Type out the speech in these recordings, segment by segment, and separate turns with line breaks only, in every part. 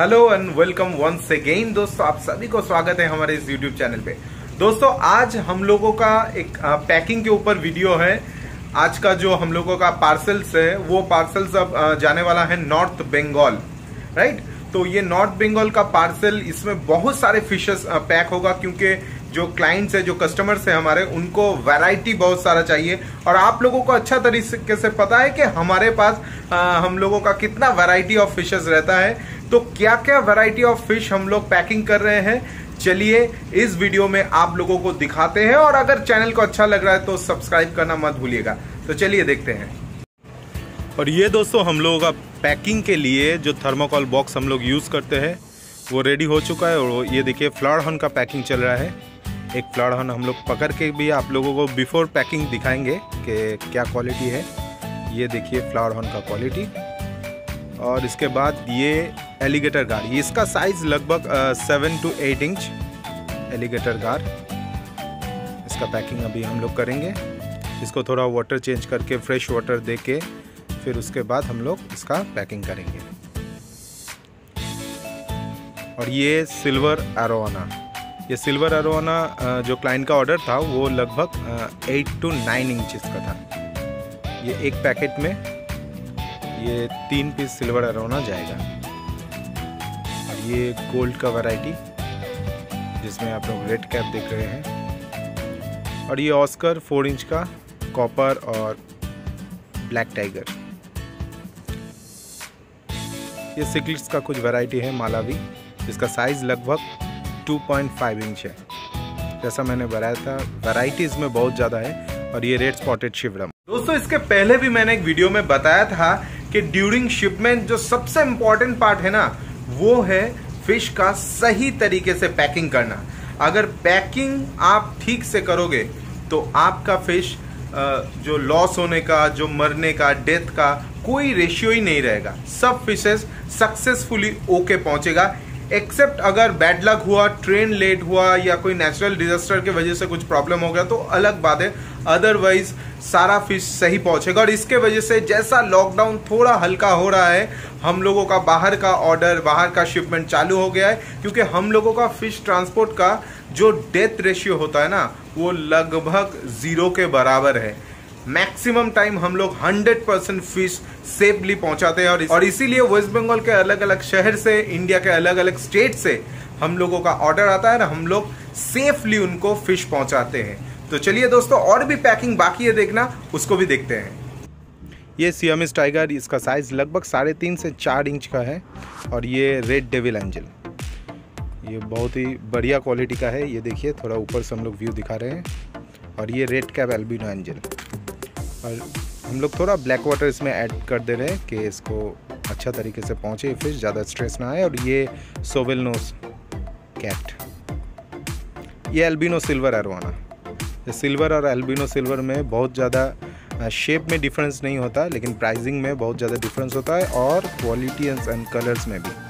Hello and welcome once again. दोस्तों आप सभी को स्वागत है हमारे इस यूट्यूब चैनल पे। दोस्तों आज हम लोगों का एक पैकिंग के ऊपर वीडियो है। आज का जो हम लोगों का पार्सल्स है वो पार्सल्स अब जाने वाला है नॉर्थ बंगाल, राइट। तो ये नॉर्थ बंगाल का पार्सल, इसमें बहुत सारे फिशेस पैक होगा क्योंकि जो क्लाइंट्स है, जो कस्टमर्स है हमारे, उनको वैरायटी बहुत सारा चाहिए। और आप लोगों को अच्छा तरीके से पता है कि हमारे पास हम लोगों का कितना वैरायटी ऑफ फिशेस रहता है। तो क्या क्या वैरायटी ऑफ फिश हम लोग पैकिंग कर रहे हैं, चलिए इस वीडियो में आप लोगों को दिखाते हैं। और अगर चैनल को अच्छा लग रहा है तो सब्सक्राइब करना मत भूलिएगा। तो चलिए देखते हैं। और ये दोस्तों हम लोगों का पैकिंग के लिए जो थर्मोकॉल बॉक्स हम लोग यूज करते हैं वो रेडी हो चुका है। और ये देखिए फ्लावर हॉर्न का पैकिंग चल रहा है। एक फ्लावर हॉर्न हम लोग पकड़ के भी आप लोगों को बिफोर पैकिंग दिखाएंगे कि क्या क्वालिटी है। ये देखिए फ्लावर हॉर्न का क्वालिटी। और इसके बाद ये एलिगेटर गार, इसका साइज लगभग 7 to 8 इंच एलिगेटर गार। इसका पैकिंग अभी हम लोग करेंगे। इसको थोड़ा वाटर चेंज करके फ्रेश वाटर दे के फिर उसके बाद हम लोग इसका पैकिंग करेंगे। और ये सिल्वर एरोवाना, ये सिल्वर एरोवाना जो क्लाइंट का ऑर्डर था वो लगभग 8 to 9 इंचेस का था। ये एक पैकेट में ये 3 पीस सिल्वर एरोवाना जाएगा। और ये गोल्ड का वैरायटी जिसमें आप लोग रेड कैप देख रहे हैं। और ये ऑस्कर 4 इंच का कॉपर और ब्लैक टाइगर। ये सिक्लिट्स का कुछ वैरायटी है मालावी, जिसका साइज लगभग 2.5 इंच है। जैसा मैंने बताया था वैरायटीज में बहुत ज़्यादा है। और ये रेड स्पॉटेड शिवरम। दोस्तों इसके पहले भी मैंने एक वीडियो में बताया था कि ड्यूरिंग शिपमेंट जो सबसे इम्पोर्टेंट पार्ट है ना, वो है फिश का सही तरीके से पैकिंग करना। अगर पैकिंग आप ठीक से करोगे तो आपका फिश जो लॉस होने का, जो मरने का, डेथ का कोई रेशियो ही नहीं रहेगा। सब फिशेस सक्सेसफुली ओके पहुंचेगा, एक्सेप्ट अगर बैड लक हुआ, ट्रेन लेट हुआ या कोई नेचुरल डिजास्टर की वजह से कुछ प्रॉब्लम हो गया तो अलग बात है। अदरवाइज सारा फिश सही पहुंचेगा। और इसके वजह से जैसा लॉकडाउन थोड़ा हल्का हो रहा है, हम लोगों का बाहर का ऑर्डर, बाहर का शिपमेंट चालू हो गया है। क्योंकि हम लोगों का फिश ट्रांसपोर्ट का जो डेथ रेशियो होता है ना, वो लगभग 0 के बराबर है। मैक्सिमम टाइम हम लोग 100% फिश सेफली पहुंचाते हैं। और इसीलिए वेस्ट बंगाल के अलग अलग शहर से, इंडिया के अलग अलग स्टेट से हम लोगों का ऑर्डर आता है ना, हम लोग सेफली उनको फिश पहुंचाते हैं। तो चलिए दोस्तों, और भी पैकिंग बाकी है देखना, उसको भी देखते हैं। ये सियामीज टाइगर, इसका साइज लगभग 3.5 से 4 इंच का है। और ये रेड डेविल एंजल, ये बहुत ही बढ़िया क्वालिटी का है। ये देखिए थोड़ा ऊपर से हम लोग व्यू दिखा रहे हैं। और ये रेड कैप एल्बिनो एंजल। और हम लोग थोड़ा ब्लैक वाटर इसमें ऐड कर दे रहे हैं कि इसको अच्छा तरीके से पहुँचे फिश, ज़्यादा स्ट्रेस ना आए। और ये सोवेल नोस कैट, ये एल्बिनो सिल्वर एरोवाना। ये सिल्वर और एल्बिनो सिल्वर में बहुत ज़्यादा शेप में डिफरेंस नहीं होता, लेकिन प्राइसिंग में बहुत ज़्यादा डिफरेंस होता है और क्वालिटी एंड कलर्स में भी।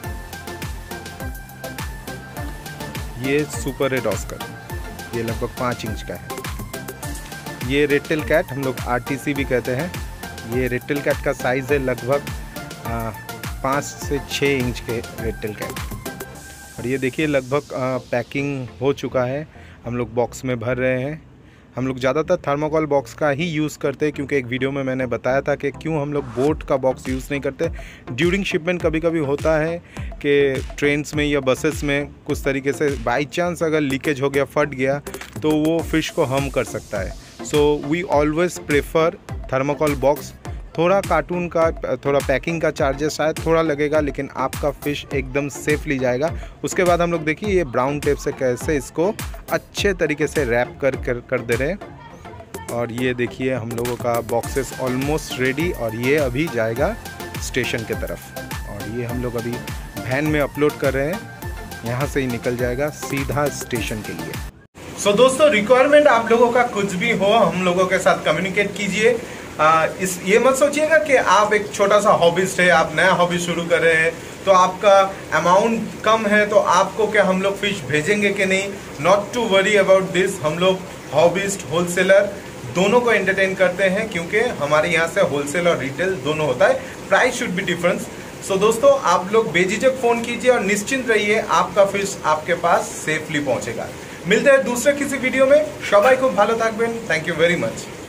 ये सुपर रेड ऑस्कर, ये लगभग 5 इंच का है। ये रेड टेल कैट, हम लोग RTC भी कहते हैं। ये रेड टेल कैट का साइज़ है लगभग 5 से 6 इंच के रेड टेल कैट। और ये देखिए लगभग पैकिंग हो चुका है। हम लोग बॉक्स में भर रहे हैं। हम लोग ज़्यादातर थर्मोकॉल बॉक्स का ही यूज़ करते हैं, क्योंकि एक वीडियो में मैंने बताया था कि क्यों हम लोग बोट का बॉक्स यूज़ नहीं करते। ड्यूरिंग शिपमेंट कभी कभी होता है कि ट्रेन्स में या बसेस में कुछ तरीके से बाई चांस अगर लीकेज हो गया, फट गया, तो वो फिश को हार्म कर सकता है। So we always prefer thermocol box. थोड़ा कार्टून का, थोड़ा पैकिंग का चार्जेस शायद थोड़ा लगेगा, लेकिन आपका फ़िश एकदम सेफली जाएगा। उसके बाद हम लोग देखिए ये ब्राउन टेप से कैसे इसको अच्छे तरीके से रैप कर दे रहे हैं। और ये देखिए हम लोगों का बॉक्सेस ऑलमोस्ट रेडी। और ये अभी जाएगा स्टेशन की तरफ। और ये हम लोग अभी वैन में अपलोड कर रहे हैं, यहाँ से ही निकल जाएगा सीधा स्टेशन के लिए। सो दोस्तों, रिक्वायरमेंट आप लोगों का कुछ भी हो, हम लोगों के साथ कम्युनिकेट कीजिए। ये मत सोचिएगा कि आप एक छोटा सा हॉबिस्ट है, आप नया हॉबी शुरू कर रहे हैं तो आपका अमाउंट कम है तो आपको क्या हम लोग फिश भेजेंगे कि नहीं। Not to worry about this. हम लोग हॉबिस्ट, होलसेलर दोनों को एंटरटेन करते हैं, क्योंकि हमारे यहाँ से होलसेल और रिटेल दोनों होता है। Price should be difference, so दोस्तों, आप लोग बेझिझक फ़ोन कीजिए और निश्चिंत रहिए, आपका फिश आपके पास सेफली पहुंचेगा। मिलते हैं दूसरे किसी वीडियो में। सबाई को भालो थाकबेन। Thank you very much.